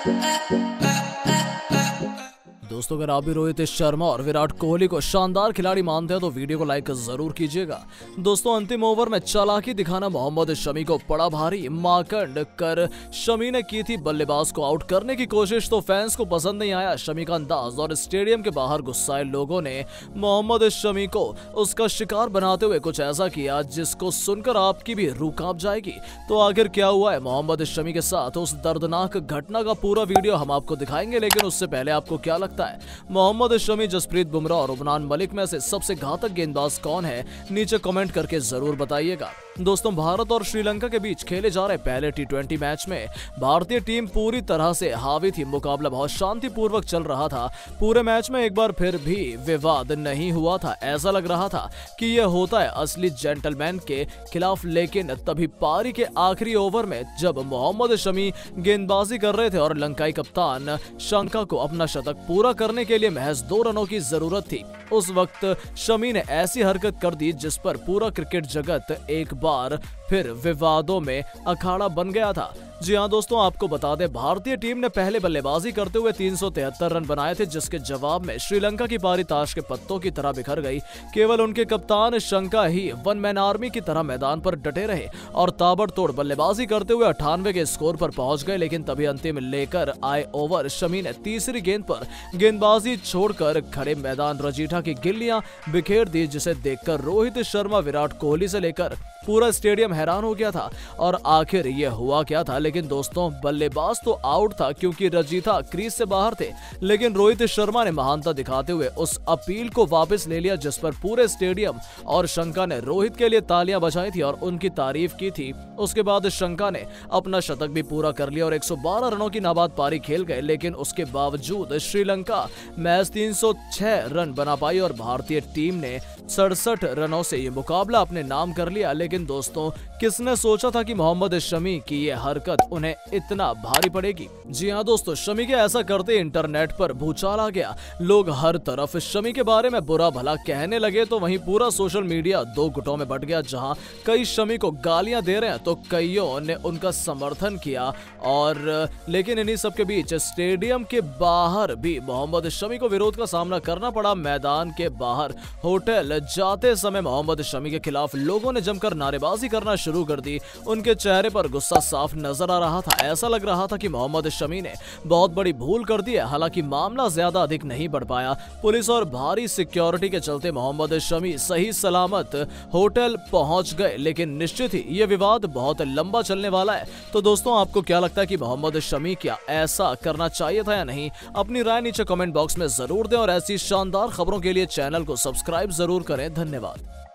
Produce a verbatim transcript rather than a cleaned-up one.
दोस्तों, अगर आप भी रोहित शर्मा और विराट कोहली को शानदार खिलाड़ी मानते हैं तो वीडियो को लाइक जरूर कीजिएगा। दोस्तों, अंतिम ओवर में चालाकी दिखाना मोहम्मद शमी को पड़ा भारी। माकंड कर शमी ने की थी बल्लेबाज को आउट करने की कोशिश, तो फैंस को पसंद नहीं आया शमी का अंदाज और स्टेडियम के बाहर गुस्साए लोगों ने मोहम्मद शमी को उसका शिकार बनाते हुए कुछ ऐसा किया जिसको सुनकर आपकी भी रूह कांप जाएगी। तो आखिर क्या हुआ है मोहम्मद शमी के साथ, उस दर्दनाक घटना का पूरा वीडियो हम आपको दिखाएंगे। लेकिन उससे पहले आपको क्या लगता है मोहम्मद शमी, जसप्रीत बुमराह और उमरान मलिक में से सबसे घातक गेंदबाज कौन है? नीचे कमेंट करके जरूर बताइएगा। दोस्तों, भारत और श्रीलंका के बीच खेले जा रहे पहले टी ट्वेंटी मैच में भारतीय टीम पूरी तरह से हावी थी। मुकाबला बहुत शांतिपूर्वक चल रहा था। पूरे मैच में एक बार फिर भी विवाद नहीं हुआ था। ऐसा लग रहा था कि यह होता है असली जेंटलमैन के खिलाफ। लेकिन तभी पारी के आखिरी ओवर में जब मोहम्मद शमी गेंदबाजी कर रहे थे और लंकाई कप्तान शंका को अपना शतक पूरा करने के लिए महज दो रनों की जरूरत थी, उस वक्त शमी ने ऐसी हरकत कर दी जिस पर पूरा क्रिकेट जगत एक बार फिर विवादों में अखाड़ा बन गया था। जी हां दोस्तों, आपको बता दें भारतीय टीम ने पहले बल्लेबाजी करते हुए तीन सौ तिहत्तर रन बनाए थे, जिसके जवाब में श्रीलंका की पारी ताश के पत्तों की तरह बिखर गई। केवल उनके कप्तान शंका ही वन मैन आर्मी की तरह मैदान पर डटे रहे और ताबड़तोड़ बल्लेबाजी करते हुए अट्ठानवे के स्कोर पर पहुंच गए। लेकिन तभी अंतिम लेकर आए ओवर शमी ने तीसरी गेंद पर गेंदबाजी छोड़कर खड़े मैदान रजीठा की गिल्लियां बिखेर दी, जिसे देखकर रोहित शर्मा, विराट कोहली से लेकर पूरा स्टेडियम हैरान हो गया था। और आखिर ये हुआ क्या था? लेकिन दोस्तों, बल्लेबाज तो आउट था क्योंकि रजीठा क्रीज से बाहर थे। लेकिन रोहित शर्मा ने महानता दिखाते हुए उस अपील को वापस ले लिया, जिस पर पूरे स्टेडियम और शंका ने रोहित के लिए तालियां बजाई थी और उनकी तारीफ की थी। उसके बाद शंका ने अपना शतक भी पूरा कर लिया और एक सौ बारह रनों की नाबाद पारी खेल गए। लेकिन उसके बावजूद श्रीलंका मैच तीन सौ छह रन बना पाई और भारतीय टीम ने सड़सठ रनों से ये मुकाबला अपने नाम कर लिया। लेकिन दोस्तों, किसने सोचा था कि मोहम्मद शमी की ये हरकत उन्हें इतना भारी पड़ेगी? जी हां दोस्तों, शमी के ऐसा करते इंटरनेट पर भूचाल आ गया। लोग हर तरफ शमी के बारे में बुरा भला कहने लगे, तो वहीं पूरा सोशल मीडिया दो गुटों में बट गया। जहां कई शमी को गालियां दे रहे हैं तो कईयों ने उनका समर्थन किया। और लेकिन इन्हीं सब के बीच स्टेडियम के बाहर भी मोहम्मद शमी को विरोध का सामना करना पड़ा। मैदान के बाहर होटल जाते समय मोहम्मद शमी के खिलाफ लोगों ने जमकर नारेबाजी करना शुरू कर दी। उनके चेहरे पर गुस्सा साफ नजर आ रहा था। ऐसा लग रहा था कि मोहम्मद शमी ने बहुत बड़ी भूल कर दी है। हालांकि मामला ज्यादा अधिक नहीं बढ़ पाया। पुलिस और भारी सिक्योरिटी के चलते मोहम्मद शमी सही सलामत होटल पहुंच गए। लेकिन निश्चित ही यह विवाद बहुत लंबा चलने वाला है। तो दोस्तों, आपको क्या लगता है कि मोहम्मद शमी क्या ऐसा करना चाहिए था या नहीं? अपनी राय नीचे कमेंट बॉक्स में जरूर दें और ऐसी शानदार खबरों के लिए चैनल को सब्सक्राइब जरूर करें। धन्यवाद।